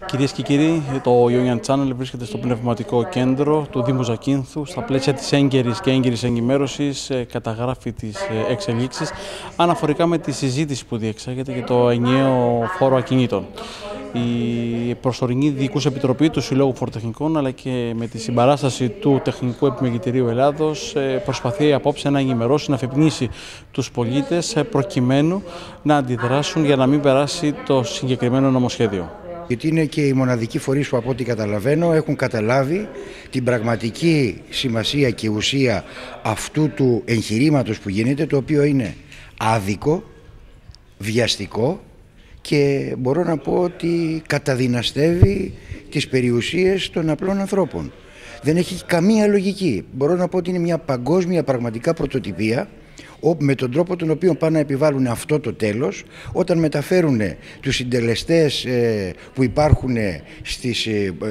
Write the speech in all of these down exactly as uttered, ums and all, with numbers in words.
Κυρίες και κύριοι, το Ionian Channel βρίσκεται στο πνευματικό κέντρο του Δήμου Ζακίνθου. Στα πλαίσια της έγκαιρης και έγκυρης ενημέρωσης καταγράφει τις εξελίξεις αναφορικά με τη συζήτηση που διεξάγεται για το ενιαίο φόρο ακινήτων. Η προσωρινή Διοικούσα Επιτροπή του Συλλόγου Φοροτεχνικών, αλλά και με τη συμπαράσταση του Τεχνικού Επιμελητηρίου Ελλάδος, προσπαθεί απόψε να ενημερώσει, να αφυπνίσει τους πολίτες προκειμένου να αντιδράσουν για να μην περάσει το συγκεκριμένο νομοσχέδιο. Γιατί είναι και οι μοναδικοί φορείς που, από ό,τι καταλαβαίνω, έχουν καταλάβει την πραγματική σημασία και ουσία αυτού του εγχειρήματος που γίνεται, το οποίο είναι άδικο, βιαστικό και μπορώ να πω ότι καταδυναστεύει τις περιουσίες των απλών ανθρώπων. Δεν έχει καμία λογική. Μπορώ να πω ότι είναι μια παγκόσμια πραγματικά πρωτοτυπία, με τον τρόπο τον οποίο πάνε να επιβάλλουν αυτό το τέλος, όταν μεταφέρουν τους συντελεστές που υπάρχουν στις,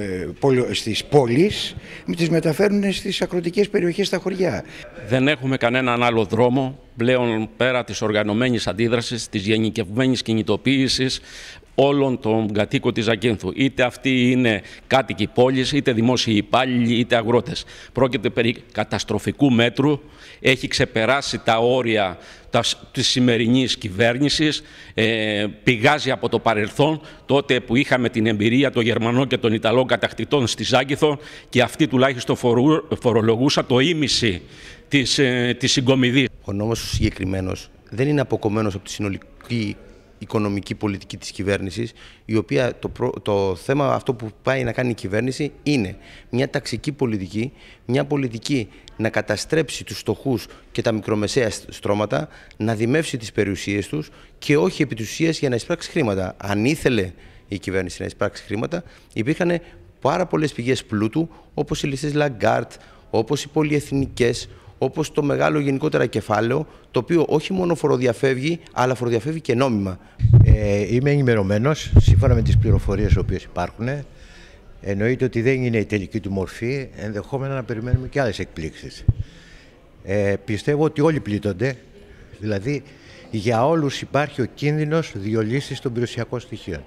στις πόλεις, τις μεταφέρουν στις αγροτικές περιοχές στα χωριά. Δεν έχουμε κανέναν άλλο δρόμο πλέον πέρα της οργανωμένης αντίδρασης, της γενικευμένης κινητοποίησης όλων των κατοίκων της Ζακίνθου. Είτε αυτοί είναι κάτοικοι πόλης, είτε δημόσιοι υπάλληλοι, είτε αγρότες. Πρόκειται περί καταστροφικού μέτρου. Έχει ξεπεράσει τα όρια της σημερινής κυβέρνησης, ε, πηγάζει από το παρελθόν, τότε που είχαμε την εμπειρία των Γερμανών και των Ιταλών κατακτητών στη Ζάκυνθο και αυτοί τουλάχιστον φορολογούσαν το ίμιση της, ε, της συγκομιδής. Ο νόμος συγκεκριμένος δεν είναι αποκομμένος από τη συνολική οικονομική πολιτική της κυβέρνησης, η οποία το, προ... το θέμα αυτό που πάει να κάνει η κυβέρνηση είναι μια ταξική πολιτική, μια πολιτική να καταστρέψει τους φτωχούς και τα μικρομεσαία στρώματα, να δημεύσει τις περιουσίες τους και όχι επί της ουσίας για να εισπράξει χρήματα. Αν ήθελε η κυβέρνηση να εισπράξει χρήματα, υπήρχαν πάρα πολλές πηγές πλούτου, όπως οι ληστές Λαγκάρτ, όπως οι πολυεθνικές, όπως το μεγάλο γενικότερα κεφάλαιο, το οποίο όχι μόνο φοροδιαφεύγει, αλλά φοροδιαφεύγει και νόμιμα. Ε, είμαι ενημερωμένος, σύμφωνα με τις πληροφορίες οι οποίες υπάρχουν. Εννοείται ότι δεν είναι η τελική του μορφή, ενδεχόμενα να περιμένουμε και άλλες εκπλήξεις. Ε, πιστεύω ότι όλοι πλήττονται, δηλαδή για όλους υπάρχει ο κίνδυνος διολύσης των περιουσιακών στοιχείων.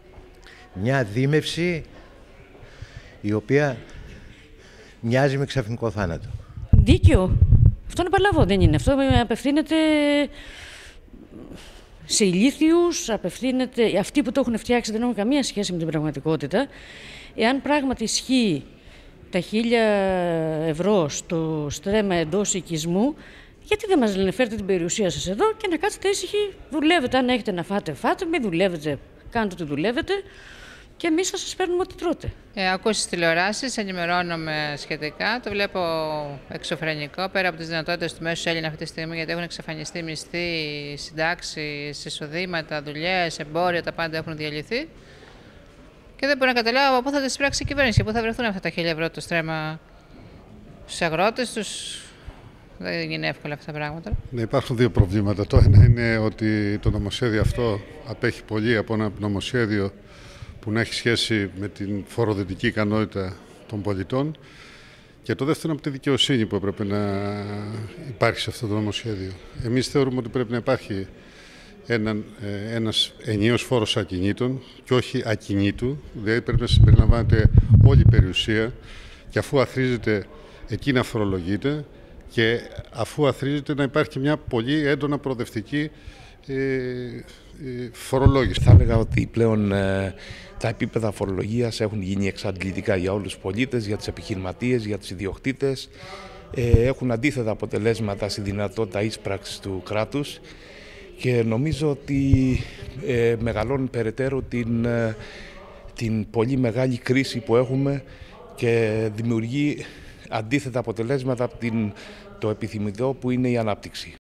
Μια δίμευση η οποία μοιάζει με ξαφνικό θάνατο. Δίκαιο. Αυτό να παλάβω δεν είναι. Αυτό απευθύνεται σε ηλίθιους, απευθύνεται... Αυτοί που το έχουν φτιάξει δεν έχουν καμία σχέση με την πραγματικότητα. Εάν πράγματι ισχύει τα χίλια ευρώ στο στρέμμα εντός οικισμού, γιατί δεν μας λένε φέρτε την περιουσία σας εδώ και να κάτσετε ήσυχοι, δουλεύετε. Αν έχετε να φάτε, φάτε, μην δουλεύετε, κάντε ό,τι δουλεύετε. Και εμείς θα σας παίρνουμε ό,τι τρώτε. Ε, ακούω στις τηλεοράσεις, ενημερώνομαι σχετικά. Το βλέπω εξωφρενικό, πέρα από τις δυνατότητες του μέσου Έλληνα αυτή τη στιγμή, γιατί έχουν εξαφανιστεί μισθοί, συντάξεις, εισοδήματα, δουλειές, εμπόρια, τα πάντα έχουν διαλυθεί. Και δεν μπορώ να καταλάβω πού θα τις πράξει η κυβέρνηση και πού θα βρεθούν αυτά τα χίλια ευρώ το στρέμμα στους αγρότες τους. Δεν είναι εύκολα αυτά τα πράγματα. Ναι, υπάρχουν δύο προβλήματα. Το ένα είναι ότι το νομοσχέδιο αυτό απέχει πολύ από ένα νομοσχέδιο που να έχει σχέση με την φοροδοτική ικανότητα των πολιτών, και το δεύτερο από τη δικαιοσύνη που έπρεπε να υπάρχει σε αυτό το νομοσχέδιο. Εμείς θεωρούμε ότι πρέπει να υπάρχει έναν, ένας ενιαίος φόρος ακινήτων και όχι ακινήτου, δηλαδή πρέπει να συμπεριλαμβάνεται όλη η περιουσία και αφού αθροίζεται εκεί να φορολογείται και αφού αθροίζεται να υπάρχει μια πολύ έντονα προοδευτική ε, ε, φορολόγηση. Θα έλεγα ότι πλέον ε, τα επίπεδα φορολογίας έχουν γίνει εξαντλητικά για όλους τους πολίτες, για τους επιχειρηματίες, για τους ιδιοκτήτες. Ε, έχουν αντίθετα αποτελέσματα στη δυνατότητα ίσπραξης του κράτους και νομίζω ότι ε, μεγαλώνει περαιτέρω την, ε, την πολύ μεγάλη κρίση που έχουμε και δημιουργεί αντίθετα αποτελέσματα από την, το επιθυμητό που είναι η ανάπτυξη.